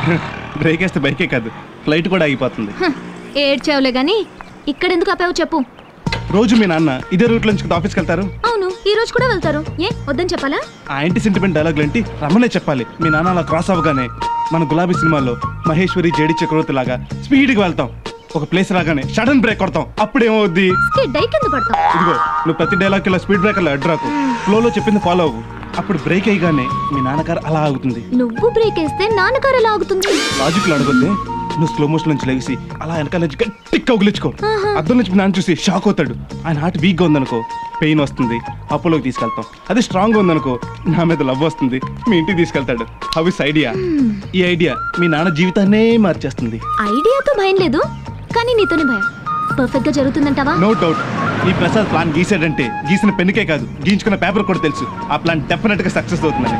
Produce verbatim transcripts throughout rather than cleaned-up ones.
Break వేస్తే బైకే కాదు flight కూడా ఆగిపోతుంది. ఏడ్చావులే గానీ ఇక్కడ ఎందుకు ఆపావు చెప్పు. రోజు మీ నాన్న ఇదే రూట్ నుంచి ఆఫీస్కి వెళ్తారు. అవును, ఈ రోజు కూడా వెళ్తారు. ఏ వద్దని చెప్పాలా? ఆ ఇంటి సెంటిమెంట్ డైలాగులు ఏంటి రమ్మనే చెప్పాలి. మీ నాన్న అలా క్రాస్ అవ్వగానే మన గులాబీ సినిమాలో మహేశ్వరి జేడి చక్రవర్తి లాగా స్పీడ్ గా వెళ్తాం. ఒక ప్లేస్ రాగానే సడన్ బ్రేక్ కొడతాం. అప్పుడేమవుద్ది? ఇదిగో నువ్వు ప్రతి డైలాగ్ ఇలా స్పీడ్ బ్రేకర్లో అడ్రాకు, ఫ్లోలో చెప్పింది ఫాలో అవ్వు. అప్పుడు బ్రేక్ అయ్యగానే మీ నాన్నగారు అలా ఆగుతుంది. నువ్వు బ్రేక్ వేస్తే నాన్నగారు ఎలా ఆగుతుంది? లాజిక్ లో అడగొద్దే. నువ్వు స్లో మోషన్ నుంచి లేచి అలా వెనకాల నుంచి గట్టిగా ఉగిలించుకో. అద్దం నుంచి నాన్న చూసి షాక్ అవుతాడు. ఆయన హార్ట్ వీక్ గా ఉందనుకో పెయిన్ వస్తుంది, అపోలోకి తీసుకెళ్తాం. అది స్ట్రాంగ్ గా ఉందనుకో నా మీద లవ్ వస్తుంది, మీ ఇంటికి తీసుకెళ్తాడు. How is idea? ఈ ఐడియా మీ నాన్న జీవితాన్నే మార్చేస్తుంది. ఐడియాతో భయం లేదు, కానీ నీతోనే భయం. పర్ఫెక్ట్ గా జరుగుతుందంటావా? No doubt. ఈ ప్రసాద్ ప్లాన్ గీసాడంటే గీసిన పెన్నుకే కాదు గీయించుకున్న పేపర్ కూడా తెలుసు. ఆ ప్లాన్ డెఫినెట్ గా సక్సెస్ అవుతుంది.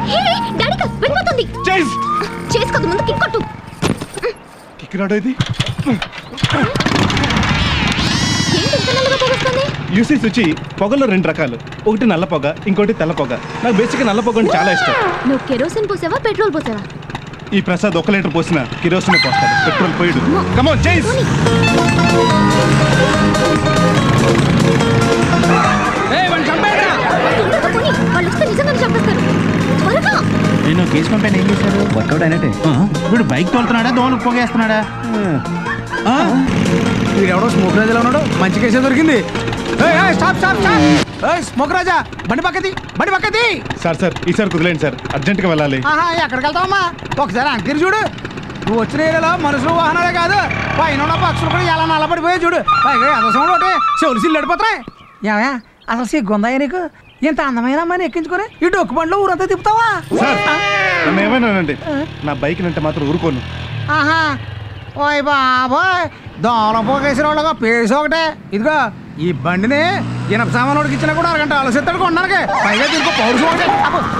యూసీ సుచి పొగలో రెండు రకాలు, ఒకటి నల్ల పొగ, ఇంకోటి తెల్ల పొగ. నాకు బేసిక్ నల్ల పొగ అంటే చాలా ఇష్టం. నువ్వు కెరోసిన్ పోసావా పెట్రోల్ పోసావా? ఈ ప్రసాద్ ఒక లీటర్ పోసిన కిరోసిన్ పోస్తాడు, పెట్రోల్ పోయాడు. కమ్ ఆన్ చేస్. నేను కేసు పంపాను. ఏం చేశాడు? వర్కౌట్ అయినట్టే. వీడు బైక్ తోలుతున్నాడా దోమలకు పొగేస్తున్నాడా? వీడు ఎవడో స్మోక్ రాజాలో ఉన్నాడు. మంచి కేసే దొరికింది. స్మోక్ రాజా బండి పక్కది, బండి పక్కది. సార్ సార్ ఈసారి కుదలేండి సార్, అర్జెంట్ గా వెళ్ళాలి. ఎక్కడికి వెళ్తావమ్మా? ఒకసారి అంకిరి చూడు. నువ్వు వచ్చిన ఏరియాలో మనుషులు వాహనాలే కాదు పైన ఉన్న పక్షులు కూడా ఎలా నల్లబడిపోయాయి చూడు. పైగా ఎంత సౌండ్ ఒకటి చెవులు సిల్లు అడిపోతున్నాయి. ఏమయ్యా అసలు సిగ్గుందా నీకు? ఇంత అందమైన అమ్మాయిని ఎక్కించుకొని ఈ డొక్కు బండ్లో ఊరంతా తిప్పుతావా? ఏమైనానండి, నా బైక్ అంటే మాత్రం ఊరుకోను. ఆహా ఓయ్ బాబోయ్, దోమల పోగేసిన వాళ్ళగా పేసి ఒకటే. ఇదిగో ఈ బండిని ఇనప సామానుడికి ఇచ్చినా కూడా అరగంట ఆలోచిస్తాడు కొన్నానికి. పైగా దీనికి పౌరుషం ఒకటే.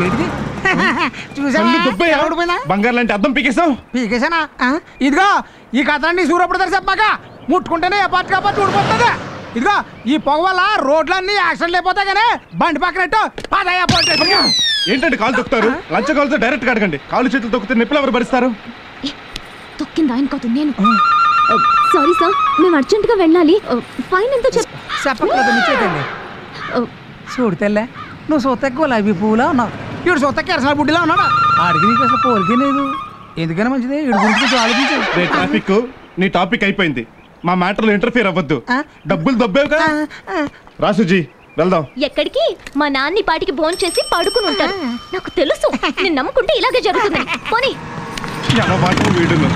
చూసా బంగారు లాంటి అద్దం పీకేసావు. పీకేసానా? ఇదిగో ఈ కథలన్నీ సూరప్పుడు తెరి చెప్పాక ముట్టుకుంటేనే ఏ పార్టీ కాబట్టి ఊడిపోతుంది. ఇదిగో ఈ పొగ వల్ల రోడ్లన్నీ యాక్సిడెంట్ అయిపోతాయి కానీ బండి పక్కనట్టు పాదయ్యా. ఏంటంటే కాలు తొక్కుతారు? లంచ కాలుతో డైరెక్ట్ గా అడగండి. కాలు చేతులు తొక్కితే నిప్పులు ఎవరు భరిస్తారు? తొక్కింది ఆయన కాదు నేను. సారీ సార్, మేము అర్జెంట్ గా వెళ్ళాలి. ఫైన్ ఎంతో చెప్పండి. చూడు తెల్లే, నువ్వు సొత్త గులాబీ పువ్వులా ఉన్నావు, ఇడు సొత్త కెరసన బుడ్డిలా ఉన్నాడు. ఆడికి నీకు అసలు పోలికే లేదు. ఎందుకైనా మంచిది ఇడు గురించి ఆలోచించు. ట్రాఫిక్ నీ టాపిక్ అయిపోయింది. మా మ్యాటర్లో ఇంటర్ఫియర్ అవ్వద్దు. డబ్బులు దబ్బేవు కదా. రాసుజీ వెళ్దాం. ఎక్కడికి? మా నాన్ని పాటికి భోన్ చేసి పడుకుని ఉంటారు. నాకు తెలుసు, నేను నమ్ముకుంటే ఇలాగే జరుగుతుంది. పోనీ వీడును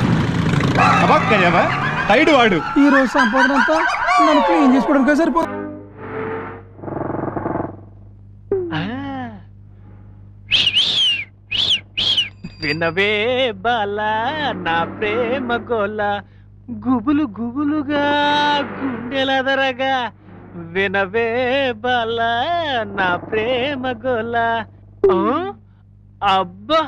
టైడు వాడు. ఈ రోజు సంపాదన అంతా నన్ను క్లీన్ చేసుకోవడానికి సరిపో. వినవే బాలా నా ప్రేమ గోల, గుబులు గుబులుగా గుండెలదరగా. వినవే బాలా నా ప్రేమ గోల. అబ్బా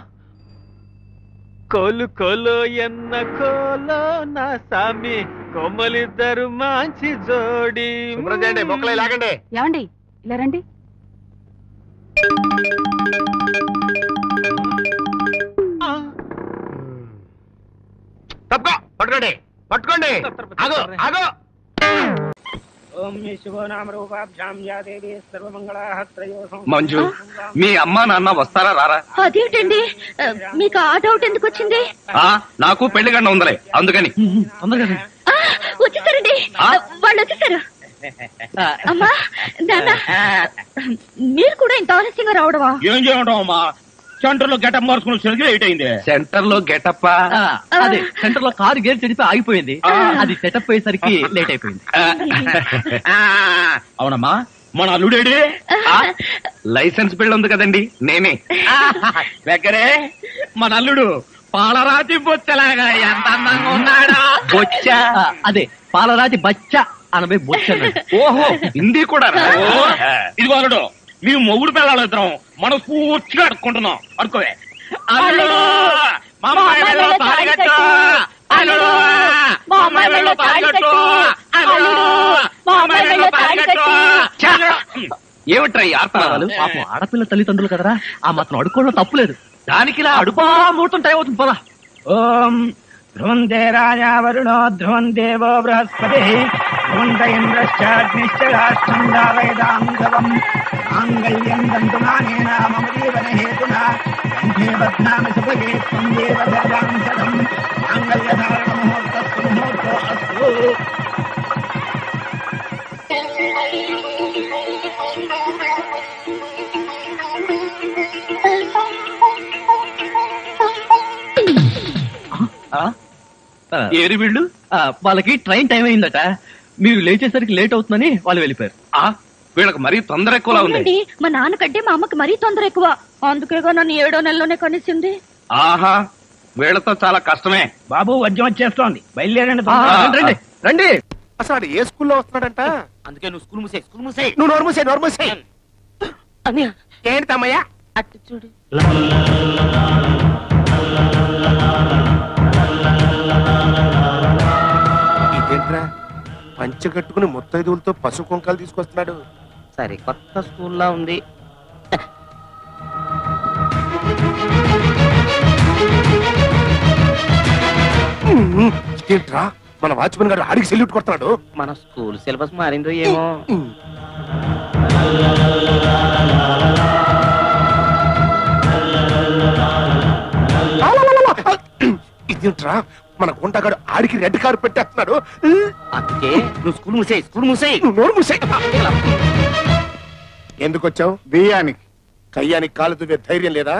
కోలు కోలు ఎన్న కోలో నా సామి, కొమ్మలిద్దరు మంచి జోడి. మొక్కలే లాగండి. ఏమండి ఇలా రండి. తప్పుకో, పట్టుకోండి పట్టుకోండి. ఆగో ఆగో. మంజు, మీ అమ్మా నాన్న వస్తారా రారా? అదేంటండి మీకు ఆ డౌట్ ఎందుకు వచ్చింది? నాకు పెళ్లి గంట ఉందలే, అందుకని. వచ్చేసారండి, వాళ్ళు వచ్చేసారు. అమ్మా నాన్న, మీరు కూడా ఇంత ఆలస్యంగా రావడమా? ఏం చేయడం అమ్మా, సెంటర్ లో గెటప్ మార్చుకుని లేట్ అయింది. సెంటర్ లో గెటప్? అదే సెంటర్ లో కారు గేర్ చెడిపి ఆగిపోయింది, అది సెటప్ అయ్యేసరికి లేట్ అయిపోయింది. అవునమ్మా, మన అల్లుడేడి? లైసెన్స్ బిల్ ఉంది కదండి, నేనే. దగ్గరే మన అల్లుడు పాలరాతి బొచ్చలాగా ఎంత అందంగా ఉన్నాడా. బొచ్చ? అదే పాలరాతి బచ్చ అనబై బొచ్చ. ఓహో, హిందీ కూడా. ఇదిగో అల్లుడు, మీ మొగుడు పిల్లలు ఇద్దరం మనం పూర్తిగా అడుక్కుంటున్నాం. అడుకోవే. అల్లుడు ఏమిట్రా ఈ ఆర్తనాదాలు? పాపం ఆడపిల్ల తల్లిదండ్రులు కదరా, ఆ మాత్రం అడుక్కోవడం తప్పులేదు. దానికి ఇలా అడుపా ముహూర్తం టైం అవుతుంది పదా. ఓం ధ్రువంతే రాజా వరుణో ధ్రువం దేవో బృహస్పతి ధ్రువంత ఇంద్రశ్చాగ్నిశ్చ రాష్ట్రం దావైదాంగవం మాంగళ్యం దంతునానేన మమ జీవన హేతునా కంఠే బధ్నామి సుభగే త్వం దేవ సర్వాం సదం మాంగళ్యధారణ ముహూర్తస్సు ముహూర్తో అస్తు. ఏరి వీళ్ళు వాళ్ళకి ట్రైన్ టైం అయిందట, మీరు లేచేసరికి లేట్ అవుతుందని వాళ్ళు వెళ్ళిపోయారు. ఆ వీళ్ళకి మరీ తొందర ఎక్కువలా ఉంది. అవునండి, మా నాన్నకంటే మా అమ్మకి మరీ తొందర ఎక్కువ. అందుకేగా నన్ను ఏడో నెలలోనే కనిసింది. ఆహా వీళ్ళతో చాలా కష్టమే. బాబు వద్యం వచ్చేస్తోంది, బయలుదేరండి. ఆ, రండి రండి. అసలు వాడు ఏ స్కూల్లో వస్తున్నాడంట? అందుకే నువ్వు స్కూల్ మూసే స్కూల్ మూసే నువ్వు నోరు మూసే నోరు మూసే. ఏంటి తమ్మయ్య అట్టు చూడు. ఇదేంట్రా పంచె కట్టుకుని ముత్తైదువులతో పసు కుంకాలు తీసుకొస్తున్నాడు? సరే కొత్త స్కూల్లో ఉంది. ఏంట్రా మన వాచ్మెన్ గారు ఆడికి సెల్యూట్ కొడుతున్నాడు? మన స్కూల్ సిలబస్ మారిందో ఏమో. ఇదేంట్రా మన గుంటగాడు ఆడికి రెడ్ కార్ పెట్టేస్తున్నాడు? అందుకే నువ్వు స్కూల్ మూసే స్కూల్ మూసే నువ్వు నోరు మూసే. ఎందుకు వచ్చావు? బియ్యానికి కయ్యానికి కాలు దువ్వే ధైర్యం లేదా?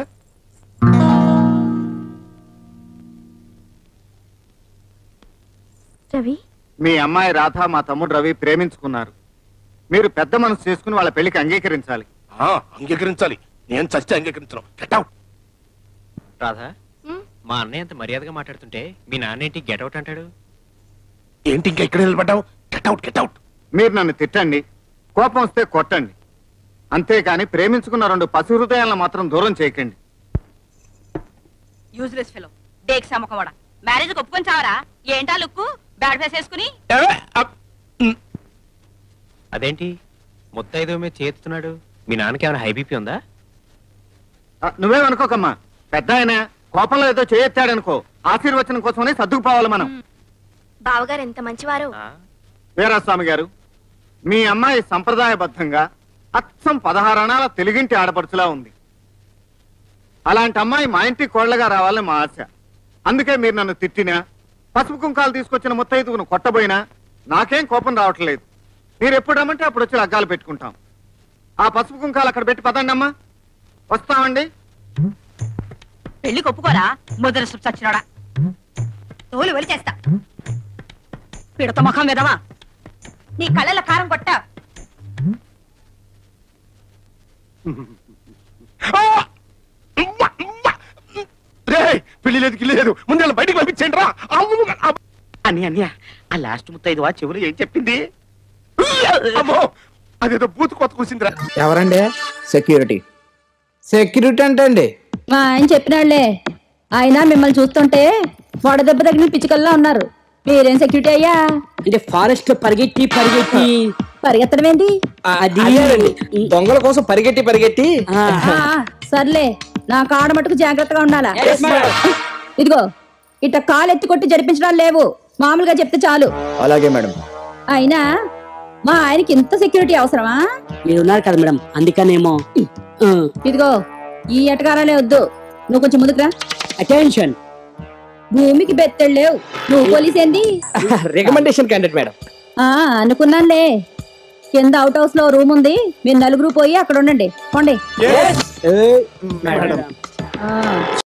రవి, మీ అమ్మాయి రాధ మా తమ్ముడు రవి ప్రేమించుకున్నారు. మీరు పెద్ద మనసు చేసుకుని వాళ్ళ పెళ్లికి అంగీకరించాలి. ఆ, అంగీకరించాలి. నేను చస్తే అంగీకరించను. Get out. రాధా, మా అన్నయ్య అంత మర్యాదగా మాట్లాడుతుంటే మీ నాన్నేంటి గెట్అవుట్ అంటాడు? ఏంటి ఇంకా ఇక్కడ నిలబడ్డావు? Get out get out. మీరు నన్ను తిట్టండి, కోపం వస్తే కొట్టండి, అంతేకాని ప్రేమించుకున్న రెండు పసి హృదయాలను మాత్రం దూరం చేయకండి. యూజ్లెస్ ఫెలో, డేక్ సమ్మకమోడా. మ్యారేజ్ ఒప్పుకొని చావరా? ఏంటా లుక్కు బ్యాడ్ ఫేస్ వేసుకుని? అదేంటి ముత్తైదో మీద చేస్తున్నాడు? మీ నాన్నకి ఏమైనా హై బీపీ ఉందా? నువ్వేమనుకోకమ్మా, పెద్ద ఆయన కోపంలో ఏదో చేయెత్తాడనుకో, ఆశీర్వచనం కోసమని సర్దుకుపోవాలి మనం. బావగారు ఎంత మంచివారు. వీరాస్వామి గారు, మీ అమ్మాయి సంప్రదాయబద్ధంగా అచ్చం పదహారణాల తెలుగింటి ఆడపడుచులా ఉంది. అలాంటి అమ్మాయి మా ఇంటి కోళ్లగా రావాలని మా ఆశ. అందుకే మీరు నన్ను తిట్టినా, పసుపు కుంకాలు తీసుకొచ్చిన ముత్తైదువును కొట్టబోయినా నాకేం కోపం రావట్లేదు. మీరు ఎప్పుడు రమ్మంటే అప్పుడు వచ్చి లగ్గాలు పెట్టుకుంటాం. ఆ పసుపు కుంకాలు అక్కడ పెట్టి పదండి అమ్మా. వస్తామండి. పెళ్లి ఒప్పుకోరా ముద్ర చచ్చినాడా? తోలు వెళ్ళి చేస్తా. పిడత ముఖం విధవా, నీ కళ్ళల కారం కొట్టా. పెళ్లి లేదు గిల్లి లేదు, ముందు బయటికి పంపించండి రా. అని అన్నయ్య, ఆ లాస్ట్ ముత్తైదు వా చెవులు ఏం చెప్పింది? అమ్మో, అదేదో బూత్ కొత్త కూసిందిరా. ఎవరండి? సెక్యూరిటీ. సెక్యూరిటీ అంటే అండి మా ఆయన చెప్పినాళ్లే. ఆయన మిమ్మల్ని చూస్తుంటే వడదెబ్బ తగిన పిచ్చుకల్లా ఉన్నారు. మీరేం సెక్యూరిటీ అయ్యా? అంటే ఫారెస్ట్ లో పరిగెట్టి పరిగెట్టి పరిగెత్తడం ఏంటి? అది దొంగల కోసం పరిగెట్టి పరిగెట్టి. సర్లే, నా కాడ మటుకు జాగ్రత్తగా ఉండాలా. ఇదిగో ఇట్ట కాలు ఎత్తి కొట్టి జరిపించడాలు లేవు, మామూలుగా చెప్తే చాలు. అలాగే మేడం. అయినా మా ఆయనకి ఇంత సెక్యూరిటీ అవసరమా? మీరు ఉన్నారు కదా మేడం, అందుకనేమో. ఇదిగో ఈ ఎటకారాలే వద్దు, నువ్వు కొంచెం ముందుకురా. అటెన్షన్. భూమికి బెత్తెడు లేవు, నువ్వు పోలీస్ ఏంది? Recommendation candidate madam. ఆ అనుకున్నానులే. కింద అవుట్ హౌస్ లో రూమ్ ఉంది, మీరు నలుగురు పోయి అక్కడ ఉండండి. పోండి.